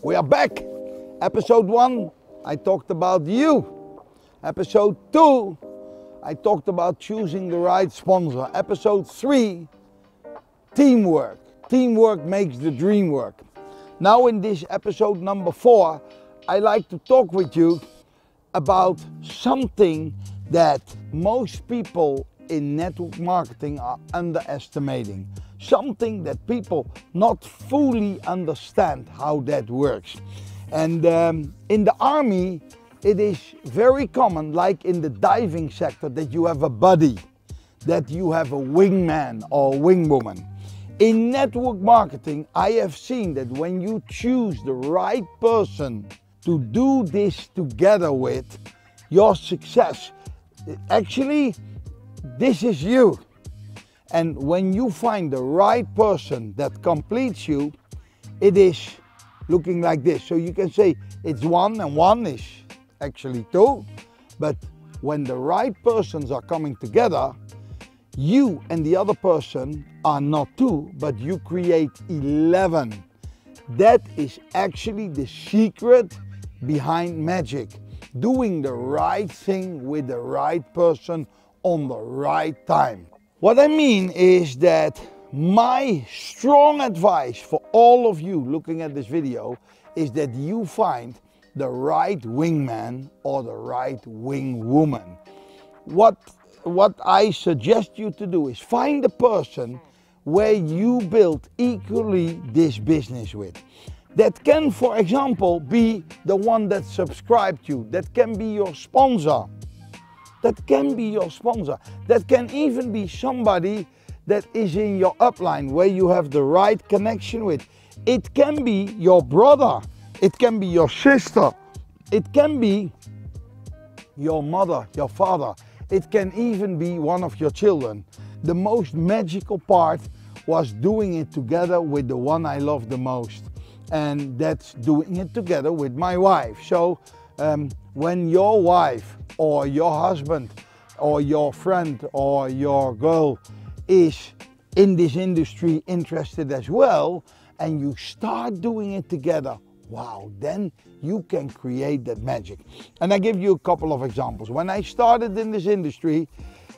We are back. Episode 1, I talked about you. Episode 2, I talked about choosing the right sponsor. Episode 3, teamwork. Teamwork makes the dream work. Now in this episode number 4, I like to talk with you about something that most people in network marketing are underestimating. Something that people not fully understand how that works. And in the army, it is very common, like in the diving sector, that you have a buddy, that you have a wingman or wingwoman. In network marketing, I have seen that when you choose the right person to do this together with, your success, actually, this is you. And when you find the right person that completes you, it is looking like this. So you can say it's 1 and 1 is actually 2. But when the right persons are coming together, you and the other person are not 2, but you create 11. That is actually the secret behind magic. Doing the right thing with the right person on the right time. What I mean is that my strong advice for all of you looking at this video is that you find the right wingman or the right wingwoman. What I suggest you to do is find a person where you build equally this business with. That can, for example, be the one that subscribed you. That can be your sponsor. That can be your sponsor. That can even be somebody that is in your upline where you have the right connection with. It can be your brother. It can be your sister. It can be your mother, your father. It can even be one of your children. The most magical part was doing it together with the one I love the most. And that's doing it together with my wife. So when your wife or your husband or your friend or your girl is in this industry interested as well, and you start doing it together, wow, then you can create that magic. And I give you a couple of examples. When I started in this industry,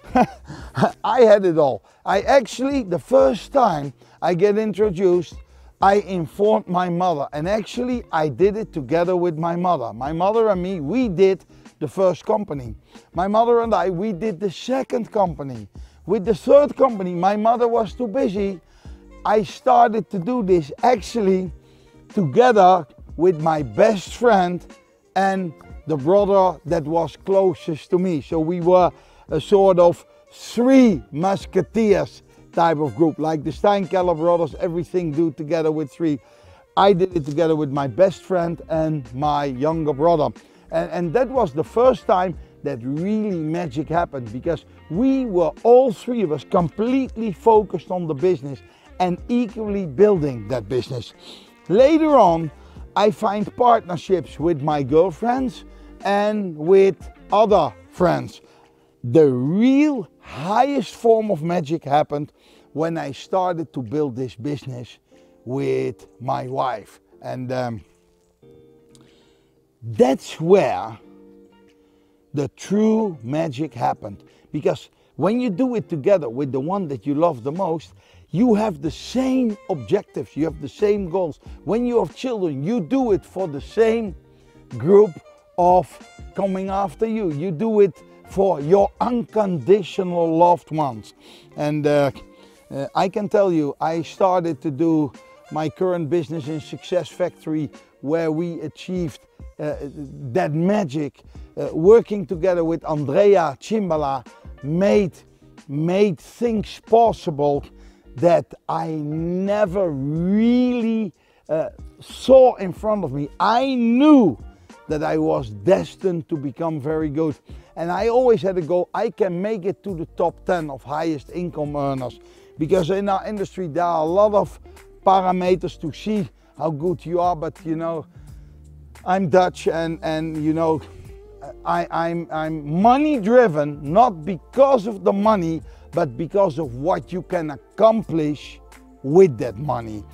I had it all. I actually, the first time I get introduced, I informed my mother, and actually I did it together with my mother. My mother and me, we did the first company. My mother and I, we did the second company. With the third company, my mother was too busy. I started to do this actually together with my best friend and the brother that was closest to me. So we were a sort of 3 musketeers type of group, like the Steinkeller brothers, everything do together with 3. I did it together with my best friend and my younger brother. And that was the first time that really magic happened, because we were, all 3 of us, completely focused on the business and equally building that business. Later on, I find partnerships with my girlfriends and with other friends. The real highest form of magic happened when I started to build this business with my wife. And that's where the true magic happened. Because when you do it together with the one that you love the most, you have the same objectives, you have the same goals. When you have children, you do it for the same group of coming after you. You do it for your unconditional loved ones. And I can tell you, I started to do my current business in Success Factory, where we achieved that magic. Working together with Andrea Cimbala made things possible that I never really saw in front of me. I knew that I was destined to become very good. And I always had a goal, I can make it to the top 10 of highest income earners. Because in our industry there are a lot of parameters to see how good you are, but you know, I'm Dutch and you know, I'm money driven, not because of the money, but because of what you can accomplish with that money.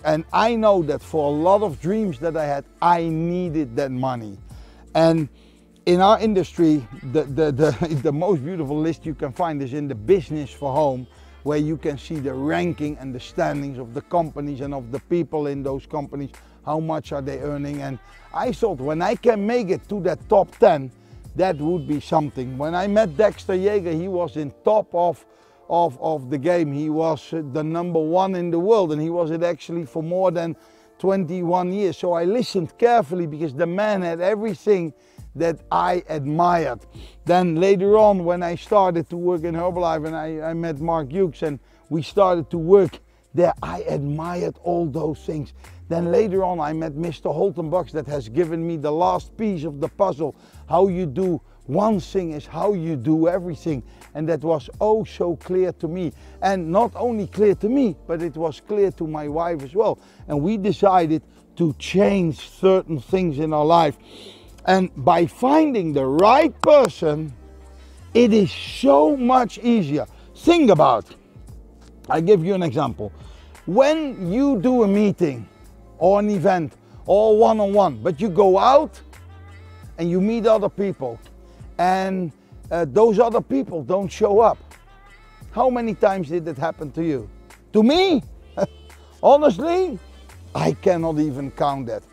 And I know that for a lot of dreams that I had, I needed that money. And in our industry, the most beautiful list you can find is in the Business for Home, where you can see the ranking and the standings of the companies and of the people in those companies, how much are they earning. And I thought, when I can make it to that top 10, that would be something. When I met Dexter Yeager, he was in top of the game. He was the #1 in the world, and he was it actually for more than 21 years. So I listened carefully, because the man had everything that I admired. Then later on, when I started to work in Herbalife, and I met Mark Hughes and we started to work there, I admired all those things. Then later on, I met Mr. Holtenbach, that has given me the last piece of the puzzle. How you do one thing is how you do everything. And that was oh so clear to me. And not only clear to me, but it was clear to my wife as well. And we decided to change certain things in our life. And by finding the right person, it is so much easier. Think about it. I give you an example. When you do a meeting or an event or one-on-one, but you go out and you meet other people, and those other people don't show up. How many times did that happen to you? To me? Honestly, I cannot even count that.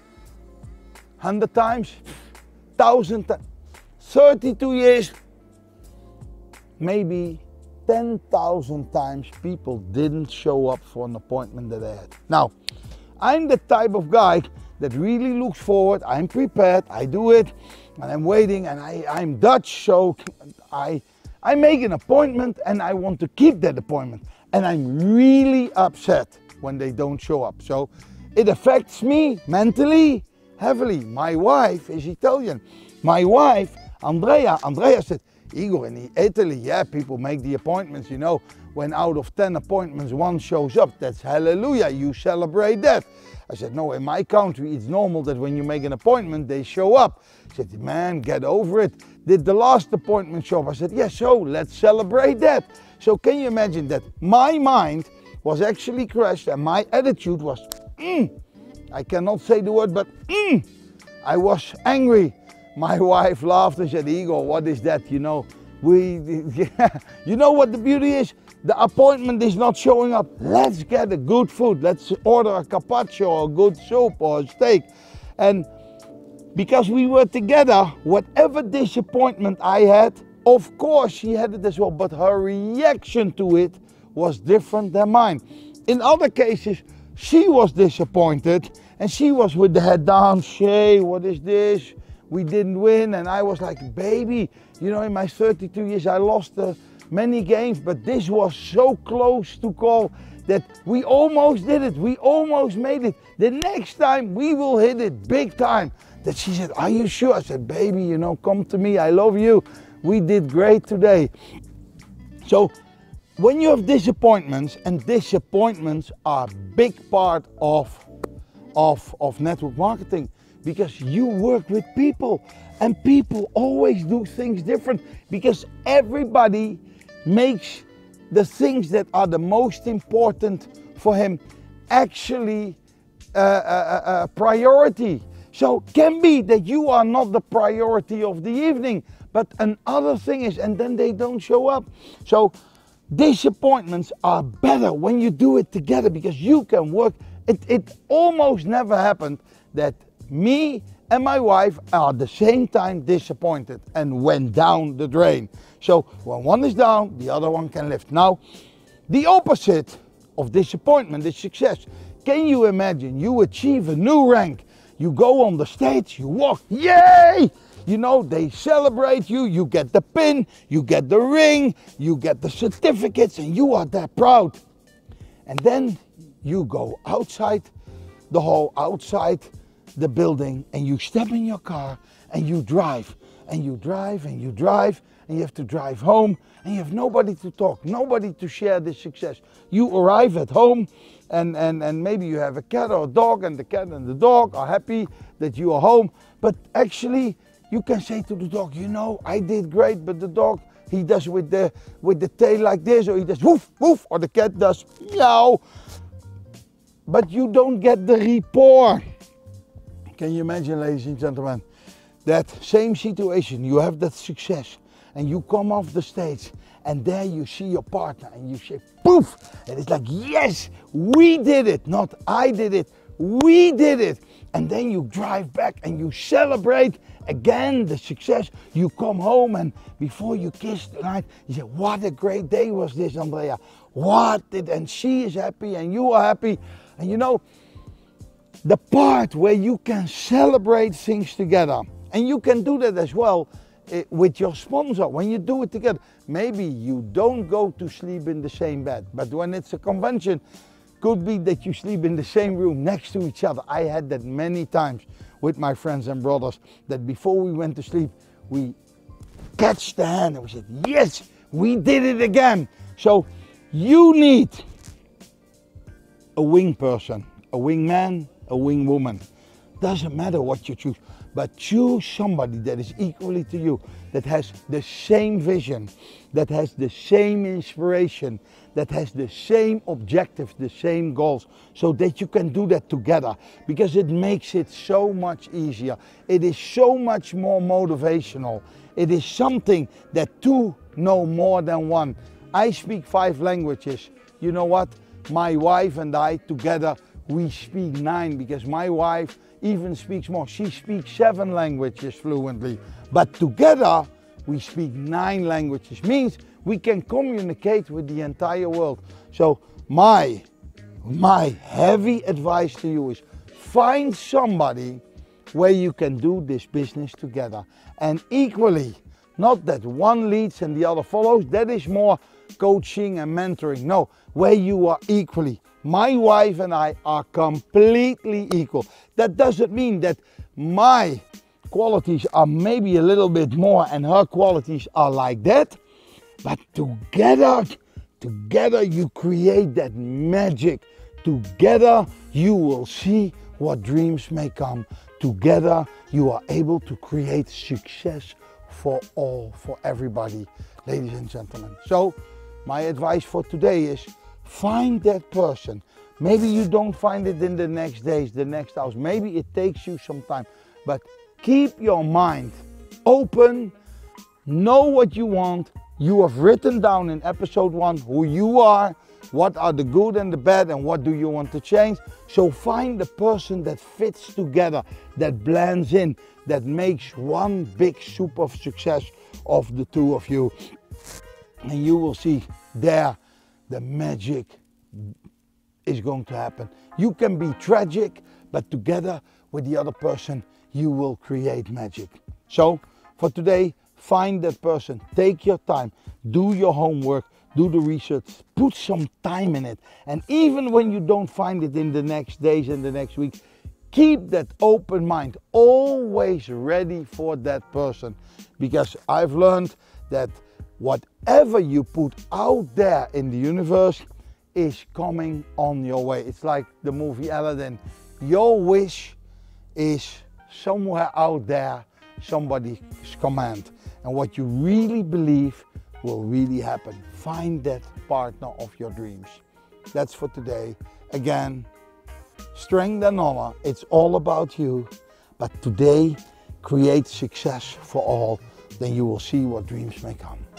100 times? 1,000 times? 32 years? Maybe 10,000 times people didn't show up for an appointment that I had. Now, I'm the type of guy that really looks forward. I'm prepared, I do it, and I'm waiting, and I'm Dutch, so I make an appointment and I want to keep that appointment. And I'm really upset when they don't show up. So it affects me mentally heavily. My wife is Italian. My wife, Andrea said, Igor, in Italy, yeah, people make the appointments, you know. When out of 10 appointments, 1 shows up, that's hallelujah, you celebrate that. I said, no, in my country, it's normal that when you make an appointment, they show up. He said, man, get over it. Did the last appointment show up? I said, yes, so let's celebrate that. So can you imagine that my mind was actually crushed and my attitude was, I cannot say the word, but I was angry. My wife laughed and said, Igor, what is that? You know, you know what the beauty is? The appointment is not showing up. Let's get a good food. Let's order a carpaccio or a good soup or a steak. And because we were together, whatever disappointment I had, of course she had it as well, but her reaction to it was different than mine. In other cases, she was disappointed and she was with the head down. Shay, what is this? We didn't win. And I was like, baby, you know, in my 32 years, I lost many games, but this was so close to call that we almost did it. We almost made it. The next time we will hit it big time. That she said, are you sure? I said, baby, you know, come to me. I love you. We did great today. So when you have disappointments, and disappointments are a big part of network marketing, because you work with people and people always do things different, because everybody makes the things that are the most important for him actually a priority. So can be that you are not the priority of the evening, but another thing is, and then they don't show up. So disappointments are better when you do it together, because you can work. It almost never happened that me and my wife are at the same time disappointed and went down the drain. So when one is down, the other one can lift. Now, the opposite of disappointment is success. Can you imagine you achieve a new rank? You go on the stage, you walk, yay! You know, they celebrate you, you get the pin, you get the ring, you get the certificates, and you are that proud. And then you go outside the hall, outside the building, and you step in your car and you drive and you drive and you drive, and you have to drive home, and you have nobody to talk, nobody to share this success. You arrive at home and maybe you have a cat or a dog, and the cat and the dog are happy that you are home, but actually you can say to the dog, you know, I did great, but the dog, he does with the tail like this, or he does woof woof, or the cat does meow. but you don't get the rapport. Can you imagine, ladies and gentlemen, that same situation, you have that success and you come off the stage and there you see your partner and you say poof, and it's like, yes, we did it, not I did it, we did it. And then you drive back and you celebrate again the success. You come home and before you kiss tonight, you say, what a great day was this, Andrea. And she is happy and you are happy. And you know, the part where you can celebrate things together, and you can do that as well with your sponsor. When you do it together, maybe you don't go to sleep in the same bed, but when it's a convention, could be that you sleep in the same room next to each other. I had that many times with my friends and brothers, that before we went to sleep, we catch the hand and we said, yes, we did it again. So you need a wing person, a wing man, a wing woman. Doesn't matter what you choose, but choose somebody that is equally to you, that has the same vision, that has the same inspiration, that has the same objectives, the same goals, so that you can do that together, because it makes it so much easier. It is so much more motivational. It is something that two know more than one. I speak 5 languages. You know what? My wife and I together, we speak 9, because my wife even speaks more. She speaks 7 languages fluently, but together we speak 9 languages. Means we can communicate with the entire world. So my heavy advice to you is find somebody where you can do this business together. And equally, not that one leads and the other follows, that is more coaching and mentoring. No, where you are equally. My wife and I are completely equal. That doesn't mean that my qualities are maybe a little bit more and her qualities are like that, but together you create that magic. Together you will see what dreams may come. Together you are able to create success for all, for everybody, ladies and gentlemen. So my advice for today is find that person. Maybe you don't find it in the next days, the next hours. Maybe it takes you some time, but keep your mind open. Know what you want. You have written down in episode 1 who you are, what are the good and the bad, and what do you want to change. So find the person that fits together, that blends in, that makes one big soup of success of the two of you. And you will see there the magic is going to happen. You can be tragic, but together with the other person, you will create magic. So for today, find that person, take your time, do your homework, do the research, put some time in it. And even when you don't find it in the next days and the next week, keep that open mind, always ready for that person. Because I've learned that whatever you put out there in the universe is coming on your way. It's like the movie Aladdin. Your wish is somewhere out there, somebody's command. And what you really believe will really happen. Find that partner of your dreams. That's for today. Again, strength and honor, it's all about you. But today, create success for all. Then you will see what dreams may come.